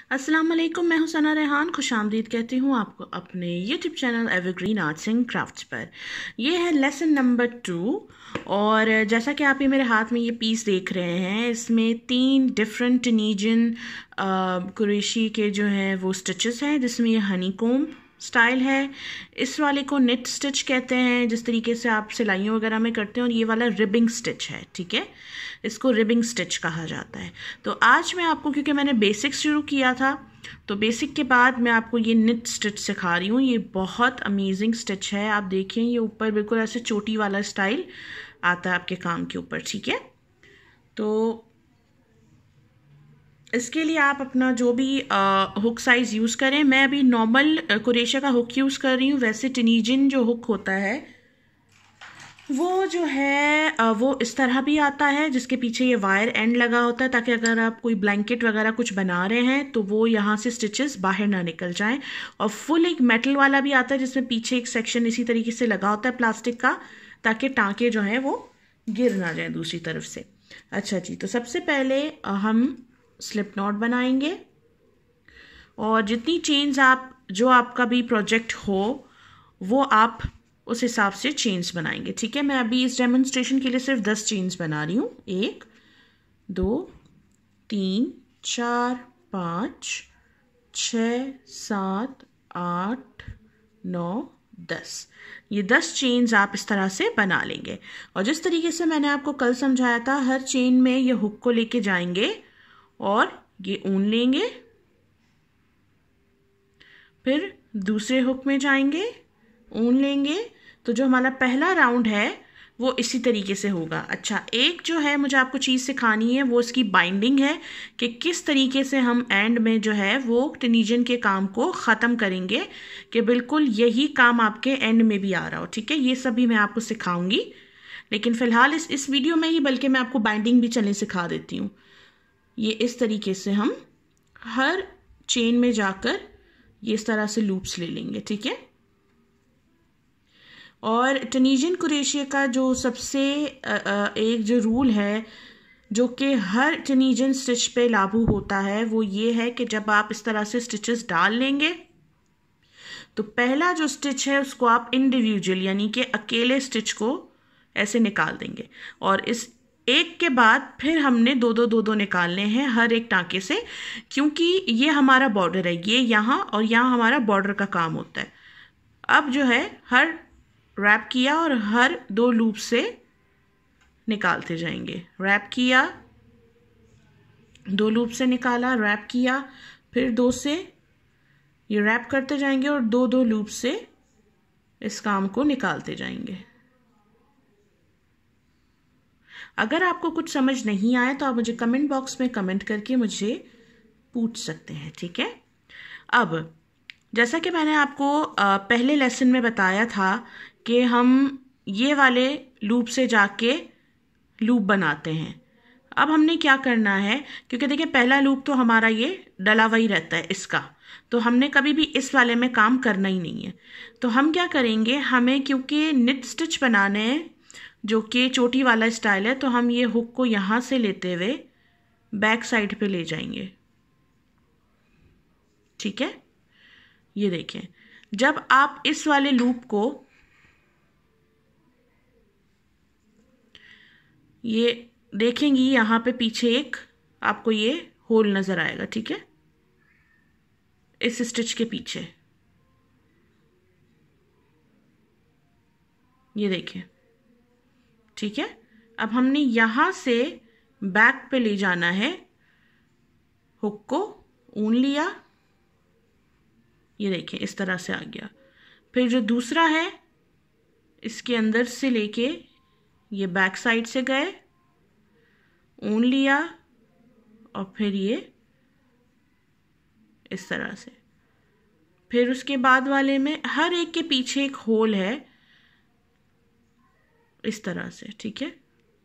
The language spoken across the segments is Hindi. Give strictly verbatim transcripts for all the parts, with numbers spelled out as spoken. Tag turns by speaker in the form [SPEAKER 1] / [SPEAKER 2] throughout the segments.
[SPEAKER 1] अस्सलाम वालेकुम, मैं हूं सना रेहान। खुशामदीद कहती हूं आपको अपने YouTube channel Evergreen Arts and Crafts पर। ये है लेसन नंबर टू। और जैसा कि आप ये मेरे हाथ में ये पीस देख रहे हैं, इसमें तीन डिफरेंट टनीजन कुरेशी के जो हैं वो स्टिचेस हैं, जिसमें ये हनी कोम स्टाइल है। इस वाले को निट स्टिच कहते हैं, जिस तरीके से आप सिलाइयों वगैरह में करते हैं, और ये वाला रिबिंग स्टिच है। ठीक है, इसको रिबिंग स्टिच कहा जाता है। तो आज मैं आपको, क्योंकि मैंने बेसिक्स शुरू किया था, तो बेसिक के बाद मैं आपको ये निट स्टिच सिखा रही हूँ। ये बहुत अमेजिंग स्टिच है। आप देखिए, ये ऊपर बिल्कुल ऐसे चोटी वाला स्टाइल आता है आपके काम के ऊपर। ठीक है, तो इसके लिए आप अपना जो भी हुक साइज़ यूज़ करें। मैं अभी नॉर्मल कुरेशा का हुक यूज़ कर रही हूँ। वैसे टनीजन जो हुक होता है वो जो है आ, वो इस तरह भी आता है, जिसके पीछे ये वायर एंड लगा होता है, ताकि अगर आप कोई ब्लैंकेट वगैरह कुछ बना रहे हैं तो वो यहाँ से स्टिचेस बाहर ना निकल जाएं। और फुल एक मेटल वाला भी आता है, जिसमें पीछे एक सेक्शन इसी तरीके से लगा होता है प्लास्टिक का, ताकि टाँके जो हैं वो गिर ना जाए दूसरी तरफ से। अच्छा जी, तो सबसे पहले हम स्लिप नॉट बनाएंगे। और जितनी चेन्स आप, जो आपका भी प्रोजेक्ट हो, वो आप उस हिसाब से चेन्स बनाएंगे। ठीक है, मैं अभी इस डेमोन्स्ट्रेशन के लिए सिर्फ दस चेन्स बना रही हूँ। एक, दो, तीन, चार, पाँच, छः, सात, आठ, नौ, दस। ये दस चेन्स आप इस तरह से बना लेंगे। और जिस तरीके से मैंने आपको कल समझाया था, हर चेन में ये हुक को लेके जाएंगे और ये ऊन लेंगे, फिर दूसरे हुक में जाएंगे, ऊन लेंगे। तो जो हमारा पहला राउंड है वो इसी तरीके से होगा। अच्छा, एक जो है मुझे आपको चीज़ सिखानी है, वो इसकी बाइंडिंग है, कि किस तरीके से हम एंड में जो है वो टनीजन के काम को ख़त्म करेंगे, कि बिल्कुल यही काम आपके एंड में भी आ रहा हो। ठीक है, ये सभी मैं आपको सिखाऊंगी, लेकिन फ़िलहाल इस इस वीडियो में ही बल्कि मैं आपको बाइंडिंग भी चलें सिखा देती हूँ। ये इस तरीके से हम हर चेन में जाकर ये इस तरह से लूप्स ले लेंगे। ठीक है, और टनीजन कुरेशिया का जो सबसे एक जो रूल है, जो कि हर टनीजन स्टिच पे लागू होता है, वो ये है कि जब आप इस तरह से स्टिचेस डाल लेंगे तो पहला जो स्टिच है उसको आप इंडिविजुअल यानी कि अकेले स्टिच को ऐसे निकाल देंगे, और इस एक के बाद फिर हमने दो दो दो दो निकालने हैं हर एक टाँके से, क्योंकि ये हमारा बॉर्डर है, ये यहाँ और यहाँ हमारा बॉर्डर का काम होता है। अब जो है हर रैप किया और हर दो लूप से निकालते जाएंगे। रैप किया, दो लूप से निकाला, रैप किया, फिर दो से ये रैप करते जाएंगे और दो दो लूप से इस काम को निकालते जाएंगे। अगर आपको कुछ समझ नहीं आए तो आप मुझे कमेंट बॉक्स में कमेंट करके मुझे पूछ सकते हैं। ठीक है, अब जैसा कि मैंने आपको पहले लेसन में बताया था कि हम ये वाले लूप से जाके लूप बनाते हैं। अब हमने क्या करना है, क्योंकि देखिए पहला लूप तो हमारा ये डला हुआ ही रहता है इसका, तो हमने कभी भी इस वाले में काम करना ही नहीं है। तो हम क्या करेंगे, हमें क्योंकि निट स्टिच बनाने हैं जो कि चोटी वाला स्टाइल है, तो हम ये हुक को यहाँ से लेते हुए बैक साइड पे ले जाएंगे। ठीक है, ये देखें, जब आप इस वाले लूप को ये देखेंगी, यहाँ पे पीछे एक आपको ये होल नज़र आएगा। ठीक है, इस स्टिच के पीछे ये देखें। ठीक है, अब हमने यहाँ से बैक पे ले जाना है हुक को, ऊन लिया, ये देखें इस तरह से आ गया। फिर जो दूसरा है इसके अंदर से लेके ये बैक साइड से गए, ऊन लिया, और फिर ये इस तरह से। फिर उसके बाद वाले में हर एक के पीछे एक होल है इस तरह से। ठीक है,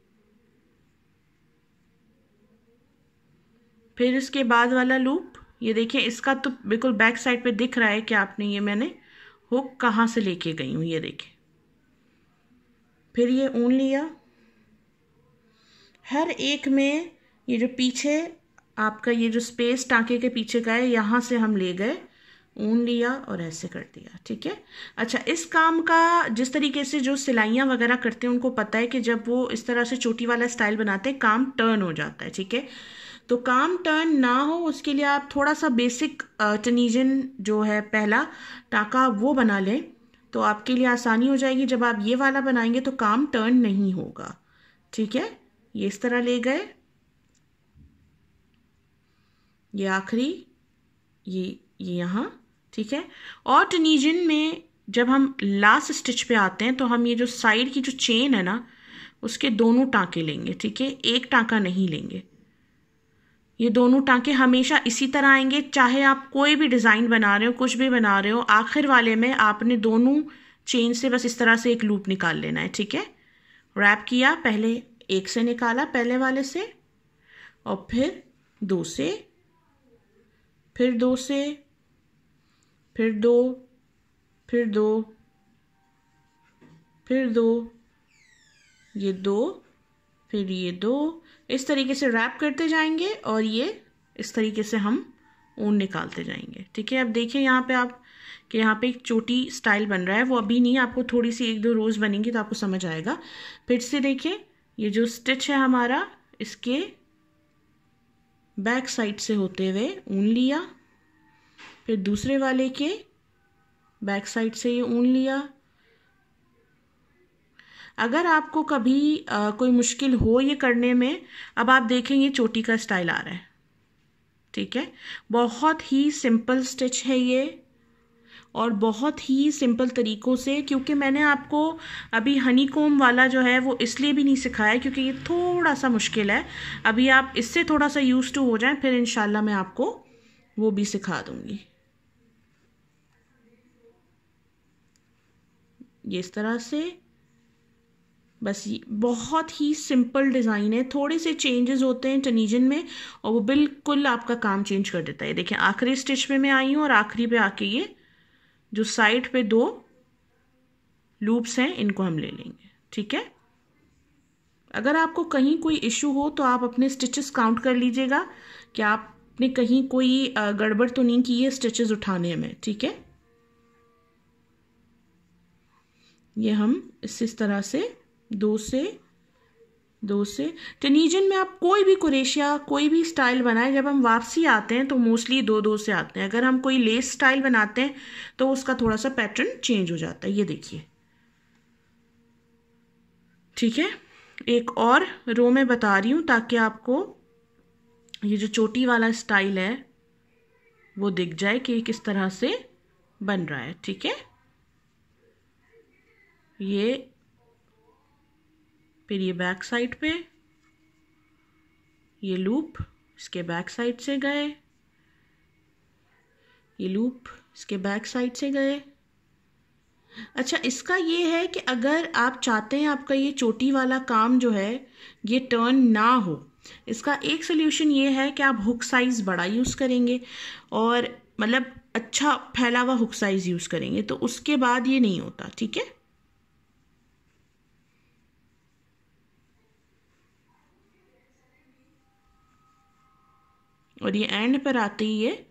[SPEAKER 1] फिर इसके बाद वाला लूप, ये देखें इसका तो बिल्कुल बैक साइड पे दिख रहा है कि आपने ये मैंने हुक कहाँ से लेके गई हूँ, ये देखें। फिर ये ऊन लिया, हर एक में ये जो पीछे आपका ये जो स्पेस टांके के पीछे का है, यहाँ से हम ले गए, ऊन लिया और ऐसे कर दिया। ठीक है। अच्छा, इस काम का जिस तरीके से जो सिलाइयाँ वगैरह करते हैं उनको पता है कि जब वो इस तरह से चोटी वाला स्टाइल बनाते हैं काम टर्न हो जाता है। ठीक है। तो काम टर्न ना हो उसके लिए आप थोड़ा सा बेसिक टनीजन जो है पहला टाका वो बना लें, तो आपके लिए आसानी हो जाएगी। जब आप ये वाला बनाएंगे तो काम टर्न नहीं होगा। ठीक है। ये इस तरह ले गए, ये आखिरी, ये ये यहाँ। ठीक है। और टनीजन में जब हम लास्ट स्टिच पे आते हैं तो हम ये जो साइड की जो चेन है ना उसके दोनों टांके लेंगे। ठीक है। एक टांका नहीं लेंगे। ये दोनों टांके हमेशा इसी तरह आएंगे, चाहे आप कोई भी डिज़ाइन बना रहे हो, कुछ भी बना रहे हो, आखिर वाले में आपने दोनों चेन से बस इस तरह से एक लूप निकाल लेना है। ठीक है। रैप किया, पहले एक से निकाला पहले वाले से, और फिर दो से, फिर दो से, फिर दो, फिर दो, फिर दो, ये दो, फिर ये दो, इस तरीके से रैप करते जाएंगे और ये इस तरीके से हम ऊन निकालते जाएंगे। ठीक है। अब देखिए यहाँ पे आप कि यहाँ पे एक चोटी स्टाइल बन रहा है, वो अभी नहीं, आपको थोड़ी सी एक दो रोज़ बनेंगी तो आपको समझ आएगा। फिर से देखिए, ये जो स्टिच है हमारा इसके बैक साइड से होते हुए ऊन लिया, फिर दूसरे वाले के बैक साइड से ये ऊन लिया। अगर आपको कभी आ, कोई मुश्किल हो ये करने में, अब आप देखेंगे चोटी का स्टाइल आ रहा है। ठीक है। बहुत ही सिंपल स्टिच है ये और बहुत ही सिंपल तरीक़ों से, क्योंकि मैंने आपको अभी हनी कोम वाला जो है वो इसलिए भी नहीं सिखाया क्योंकि ये थोड़ा सा मुश्किल है। अभी आप इससे थोड़ा सा यूज टू हो जाएं, फिर इंशाल्लाह मैं आपको वो भी सिखा दूंगी। ये इस तरह से, बस ये बहुत ही सिंपल डिज़ाइन है। थोड़े से चेंजेस होते हैं टनीजन में और वो बिल्कुल आपका काम चेंज कर देता है। देखिए आखिरी स्टिच पे मैं आई हूँ और आखिरी पे आके ये जो साइड पे दो लूप्स हैं इनको हम ले लेंगे। ठीक है। अगर आपको कहीं कोई इशू हो तो आप अपने स्टिचेस काउंट कर लीजिएगा कि आपने कहीं कोई गड़बड़ तो नहीं की है स्टिचेस उठाने में। ठीक है। ये हम इस इस तरह से दो से दो से टनीजन में आप कोई भी कुरेशिया कोई भी स्टाइल बनाए, जब हम वापसी आते हैं तो मोस्टली दो दो से आते हैं। अगर हम कोई लेस स्टाइल बनाते हैं तो उसका थोड़ा सा पैटर्न चेंज हो जाता है। ये देखिए। ठीक है। एक और रो में बता रही हूँ ताकि आपको ये जो चोटी वाला स्टाइल है वो दिख जाए कि किस तरह से बन रहा है। ठीक है। ये फिर ये बैक साइड पे ये लूप इसके बैक साइड से गए, ये लूप इसके बैक साइड से गए। अच्छा, इसका ये है कि अगर आप चाहते हैं आपका ये चोटी वाला काम जो है ये टर्न ना हो, इसका एक सोल्यूशन ये है कि आप हुक साइज़ बड़ा यूज़ करेंगे और मतलब अच्छा फैला हुआ हुक साइज़ यूज़ करेंगे, तो उसके बाद ये नहीं होता। ठीक है। और ये एंड पर आते ही ये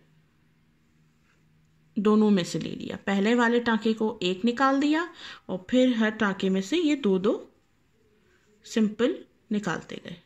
[SPEAKER 1] दोनों में से ले लिया, पहले वाले टांके को एक निकाल दिया और फिर हर टांके में से ये दो दो सिंपल निकालते गए।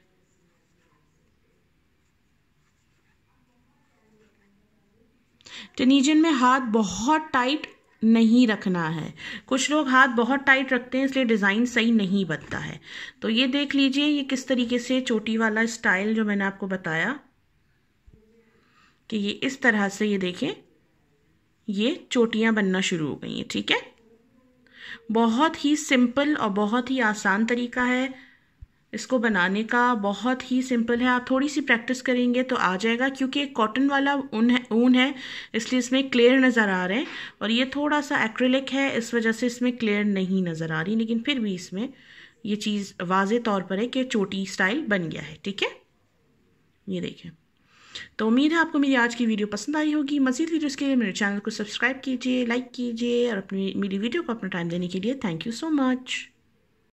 [SPEAKER 1] टनीजन में हाथ बहुत टाइट नहीं रखना है। कुछ लोग हाथ बहुत टाइट रखते हैं इसलिए डिज़ाइन सही नहीं बनता है। तो ये देख लीजिए ये किस तरीके से चोटी वाला स्टाइल जो मैंने आपको बताया कि ये इस तरह से, ये देखें ये चोटियां बनना शुरू हो गई हैं। ठीक है। बहुत ही सिंपल और बहुत ही आसान तरीका है इसको बनाने का, बहुत ही सिंपल है। आप थोड़ी सी प्रैक्टिस करेंगे तो आ जाएगा, क्योंकि कॉटन वाला ऊन है ऊन है इसलिए इसमें क्लियर नज़र आ रहे हैं और ये थोड़ा सा एक्रेलिक है इस वजह से इसमें क्लियर नहीं नज़र आ रही, लेकिन फिर भी इसमें ये चीज़ वाज़े तौर पर है कि चोटी स्टाइल बन गया है। ठीक है। ये देखें। तो उम्मीद है आपको मेरी आज की वीडियो पसंद आई होगी। मज़ीद वीडियोज़ के लिए मेरे चैनल को सब्सक्राइब कीजिए, लाइक कीजिए और अपनी मेरी वीडियो को अपना टाइम देने के लिए थैंक यू सो मच।